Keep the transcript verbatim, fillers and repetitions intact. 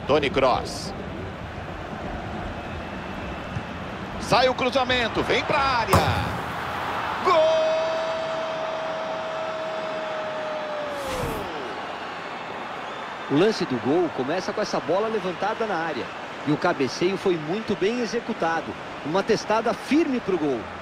Toni Kroos. Sai o cruzamento, vem para a área. Gol! O lance do gol começa com essa bola levantada na área. E o cabeceio foi muito bem executado. Uma testada firme para o gol.